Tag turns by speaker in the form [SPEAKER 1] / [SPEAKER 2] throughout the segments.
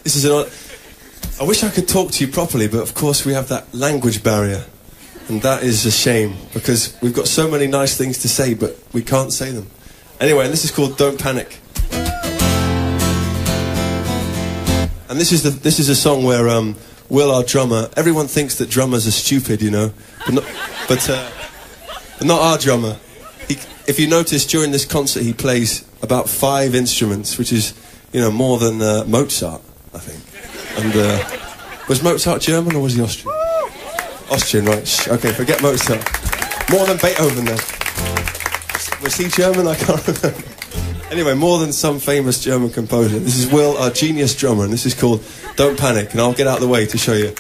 [SPEAKER 1] This is an... I wish I could talk to you properly, but of course we have that language barrier. And that is a shame, because we've got so many nice things to say, but we can't say them. Anyway, this is called Don't Panic. And this is a song where Will, our drummer, everyone thinks that drummers are stupid, you know, but not our drummer. If you notice, during this concert he plays about 5 instruments, which is, you know, more than Mozart, I think. And was Mozart German or was he Austrian? Austrian, right. Okay, forget Mozart. More than Beethoven then. Was he German? I can't remember. Anyway, more than some famous German composer. This is Will, our genius drummer, and this is called Don't Panic, and I'll get out of the way to show you.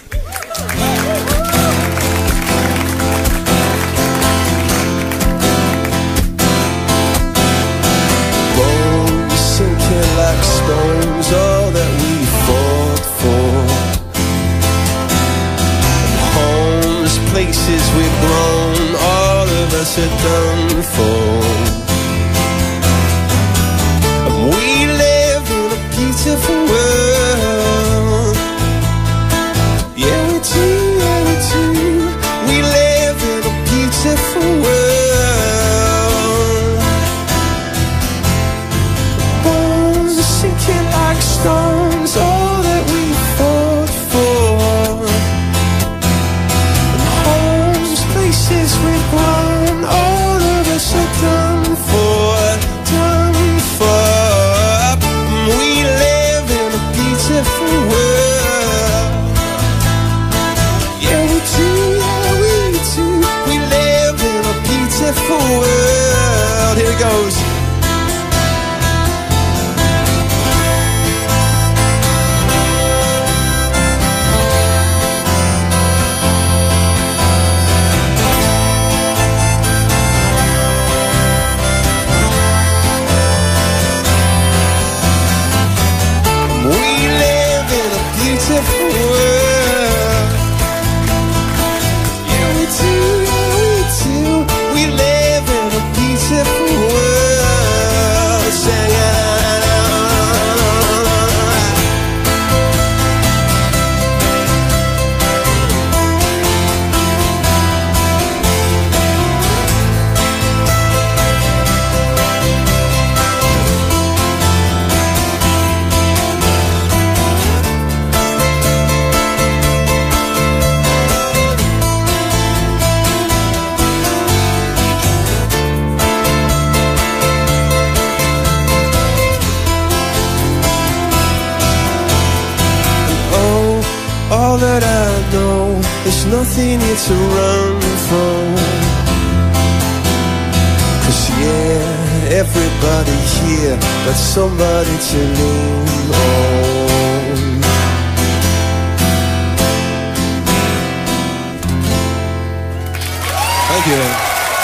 [SPEAKER 1] Bones sinking like stones, all that we fought for. Homes, places we've grown, all of us are done for. We live in a beautiful world. Yeah, we do, yeah, we do. We live in a beautiful world. Bones are sinking like stones, all that we fought for. And homes, places we've grown, all of us are done for, done for. World. Here it goes. We live in a beautiful world. Yeah, we do, yeah, we do. We live in a beautiful world. Singing. All that I know, there's nothing here to run from. 'Cause yeah, everybody here got somebody to lean on. Thank you.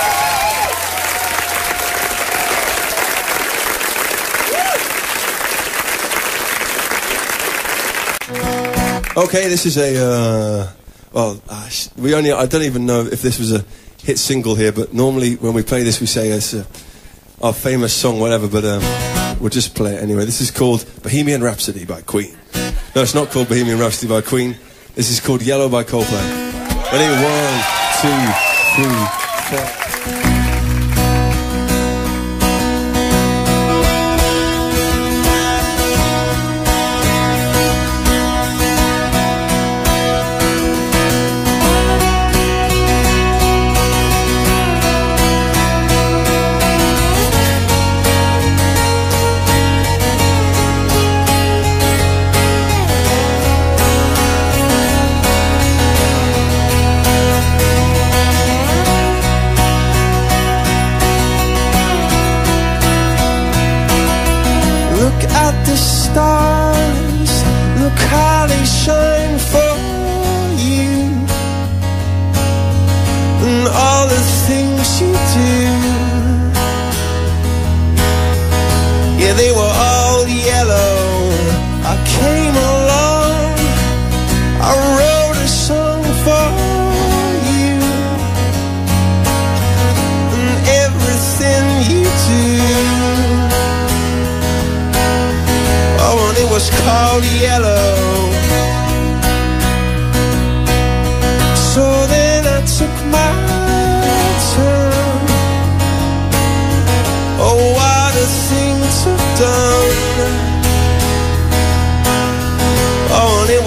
[SPEAKER 1] Okay, this is a, I don't even know if this was a hit single here, but normally when we play this we say it's our famous song, whatever, but we'll just play it anyway. This is called Bohemian Rhapsody by Queen. No, it's not called Bohemian Rhapsody by Queen. This is called Yellow by Coldplay. Ready? 1, 2, 3, 4.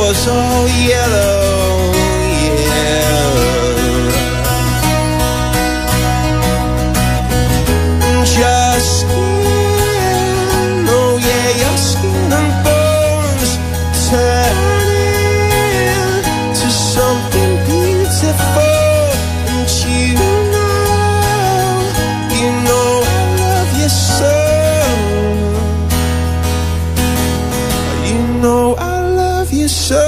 [SPEAKER 1] was all yellow, yeah. Your skin, oh yeah, your skin and bones turning to something beautiful. And you know I love you so. You know I love you so.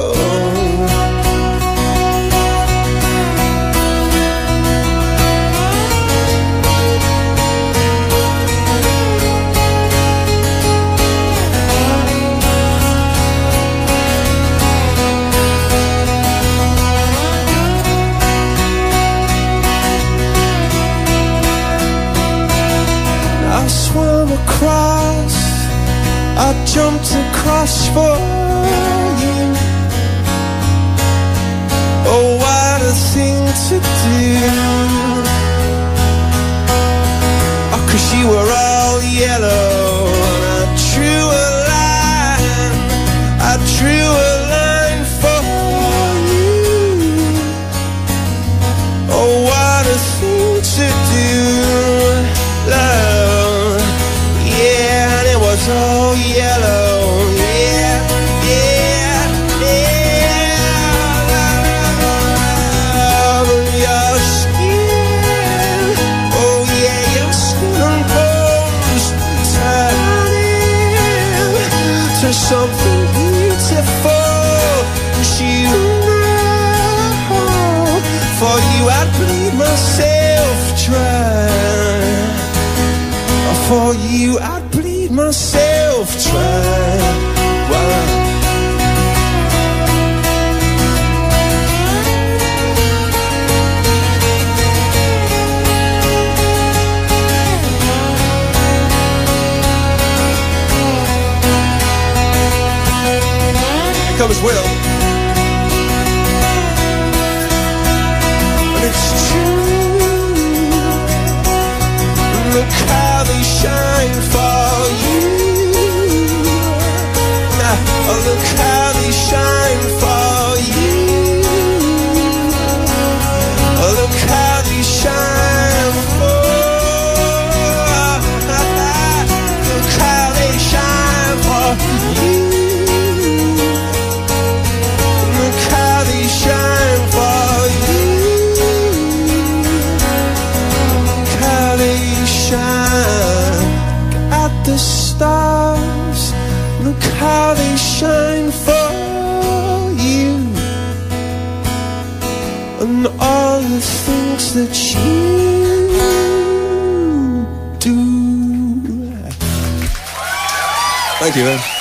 [SPEAKER 1] I swam across, I jumped across for you. Oh, what a thing to do. Oh, 'cause you were all yellow. And I drew a line, I drew a line for you. Oh, what a thing to do, love. Yeah, and it was all yellow. Yeah, yeah, yeah. Love your skin. Oh yeah, your skin and bones turning to something beautiful. 'Cause you know, for you I'd bleed myself dry. For you I'd bleed myself dry. Wow. Here comes Will. And it's true. Look how they shine for you. Oh, look how they shine for you. Oh, look how they shine for. Look how they shine for you. Look how they shine for you. Look how they shine at the stars. Look how they shine for you. And all the things that you do. Thank you, man.